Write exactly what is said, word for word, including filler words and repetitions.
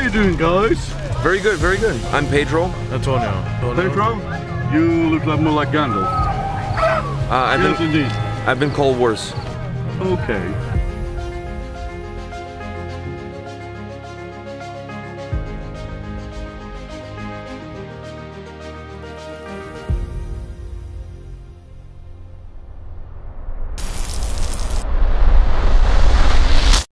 you doing, guys? Very good, very good. I'm Pedro. Antonio. Pedro, you look like more like Gandalf. Uh, I've Yes, been indeed. I've been called worse. Okay.